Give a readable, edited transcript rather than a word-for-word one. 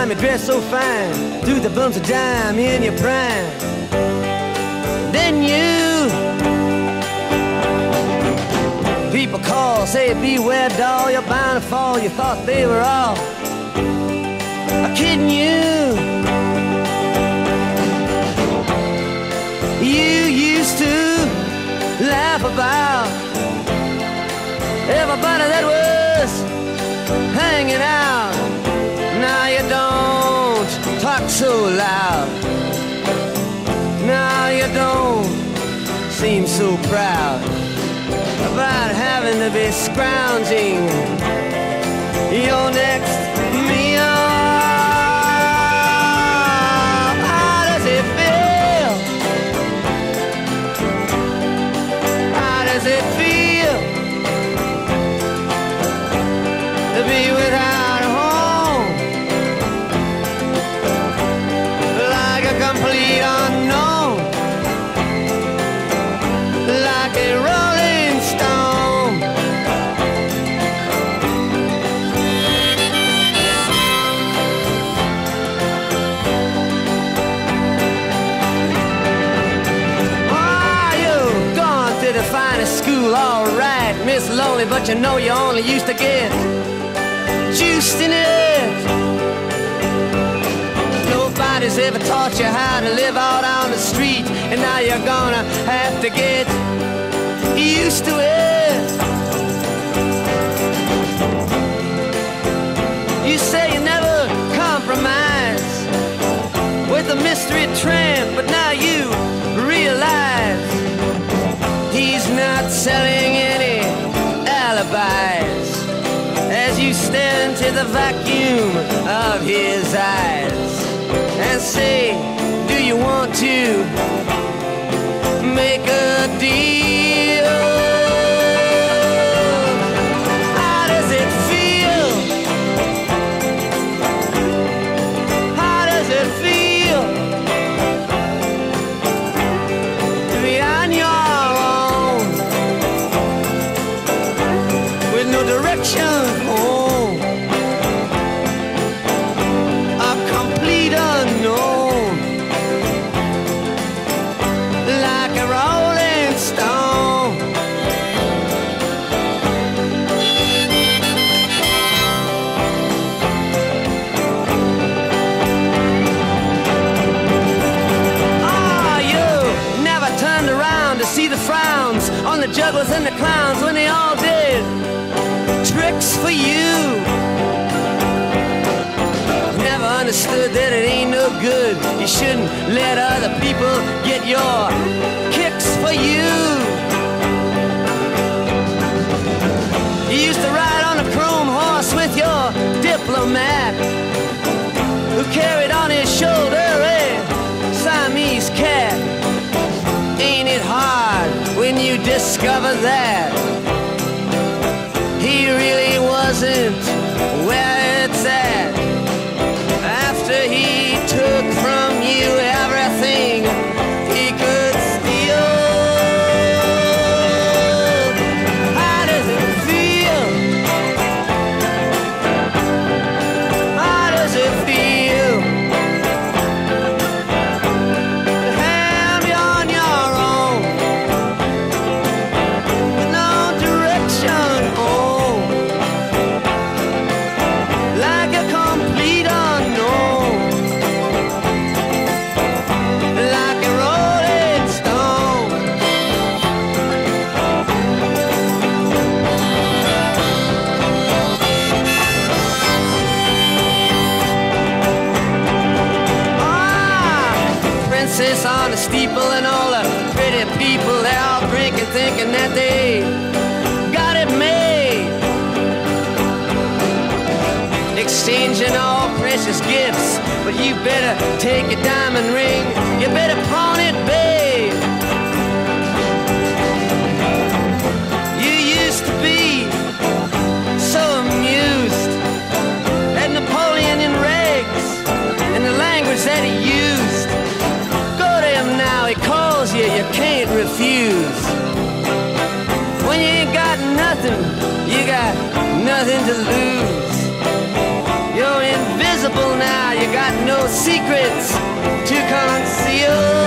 time you dress so fine, threw the bumps of dime in your prime. Then you, people call, say beware doll, you're bound to fall. You thought they were all kidding you. You used to laugh about everybody that was hanging out. Now you don't talk so loud. Now you don't seem so proud about having to be scrounging your next meal. How does it feel? How does it feel to be without a home, like a complete unknown, like a rolling stone? Oh, you've gone to the finest school, all right, Miss Lonely, but you know you only used to get juiced in it. Nobody's ever taught you how to live out on the street, and now you're gonna have to get used to it. You say you never compromise with a mystery tramp, but now you realize he's not selling any alibis as you stare into the vacuum of his eyes and say, do you want to make a deal? How does it feel? How does it feel to be on your own with no direction home? A complete unknown, like a rolling stone. Oh, you never turned around to see the frowns on the jugglers and the clowns when they all did tricks for you. Never understood that it ain't no good. You shouldn't let other people get your kicks for you. You used to ride on a chrome horse with your diplomat, who carried on his shoulder a Siamese cat. Ain't it hard when you discover that he really wasn't where it's at, after he took from you everything he could steal? How does it feel? How does it feel to have you on your own with no direction home, like a complete unknown, like a rolling stone? Ah, princess on the steeple and all the pretty people, they're all drinking, thinking that they got it made, exchanging all precious gifts. But you better take your diamond ring, you better pawn it, babe. You used to be so amused at Napoleon in rags and the language that he used. Go to him now, he calls you, you can't refuse. When you ain't got nothing, you got nothing to lose. You're invisible now, you no secrets to conceal.